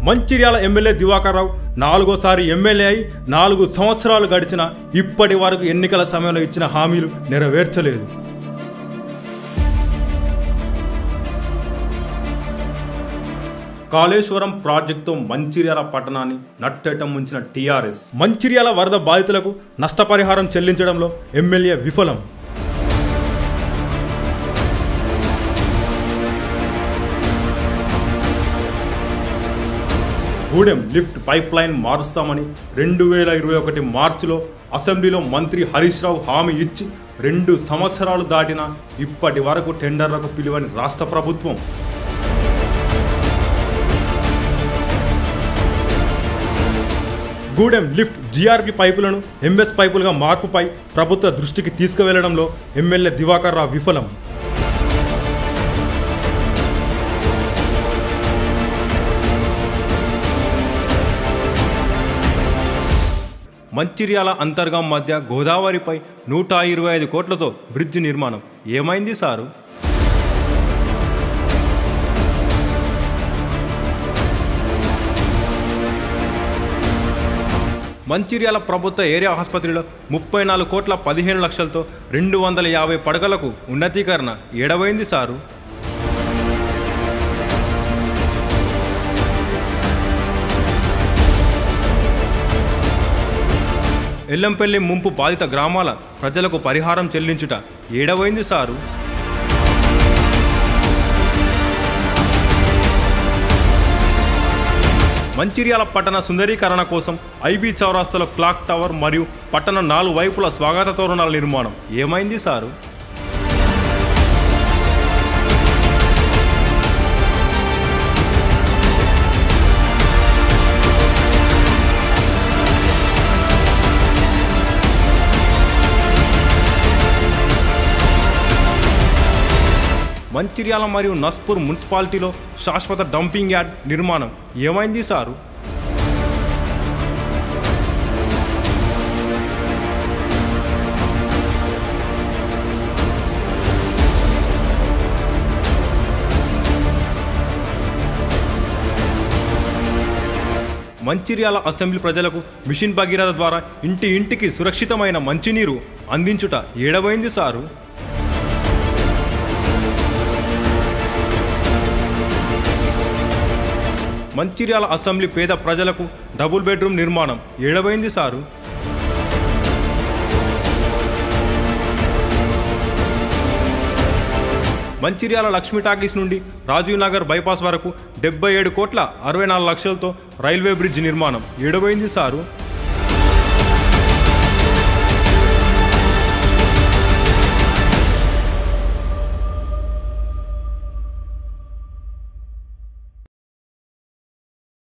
Mancherial MLA Diwakar రావు నాలుగోసారి MLA అయి 4 సంవత్సరాలు గడిచినా ఇప్పటి వరకు ఎన్నికల సమయంలో ఇచ్చిన హామీలు నెరవేర్చలేదు. కాళేశ్వరం ప్రాజెక్టుతో మంచిర్యాల పట్టణాన్ని నట్టేట ముంచిన టీఆర్ఎస్. మంచిర్యాల వరద బాధితులకు నష్టపరిహారం చెల్లించడంలో ఎమ్మెల్యే విఫలం. గూడెం లిఫ్ట్ పైప్ లైన్ మారుస్తామని 2021 మార్చిలో అసెంబ్లీలో మంత్రి హరీష్ రావు హామీ ఇచ్చి 2 సంవత్సరాలు దాటినా ఇప్పటి వరకు టెండర్లకు పిలువని రాష్ట్ర ప్రభుత్వం. గూడెం లిఫ్ట్ జీఆర్పీ పైపులను ఎంఎస్ పైపులుగా మార్పుపై ప్రభుత్వ దృష్టికి తీసుకువెళ్లడంలో ఎమ్మెల్యే దివాకర్ రావు విఫలం. మంచిర్యాల అంతర్గాం మధ్య గోదావరిపై 125 కోట్లతో బ్రిడ్జి నిర్మాణం ఏమైంది సారు? మంచిర్యాల ప్రభుత్వ ఏరియా ఆసుపత్రిలో 34 కోట్ల 15 లక్షలతో 250 పడకలకు ఉన్నతీకరణ ఏడవైంది సారు? ఎల్లంపల్లి ముంపు బాధిత గ్రామాల ప్రజలకు పరిహారం చెల్లించుట ఏడవైంది సారు? మంచిర్యాల పట్టణ సుందరీకరణ కోసం ఐబీ చౌరాస్తాలో క్లాక్ టవర్ మరియు పట్టణ 4 వైపుల స్వాగత తోరణాల నిర్మాణం ఏమైంది సారు? మంచిర్యాల మరియు నస్పూర్ మున్సిపాలిటీలో శాశ్వత డంపింగ్ యార్డ్ నిర్మాణం ఏమైంది సారు? మంచిర్యాల అసెంబ్లీ ప్రజలకు మిషన్ భగీరథ ద్వారా ఇంటింటికి సురక్షితమైన మంచినీరు అందించుట ఏడవైంది సారు? మంచిర్యాల అసెంబ్లీ పేద ప్రజలకు డబుల్ బెడ్రూమ్ నిర్మాణం ఏడవైంది సారు? మంచిర్యాల లక్ష్మీ టాకీస్ నుండి రాజీవ్ నగర్ బైపాస్ వరకు 77 కోట్ల 64 లక్షలతో రైల్వే బ్రిడ్జ్ నిర్మాణం ఏడవైంది సారు?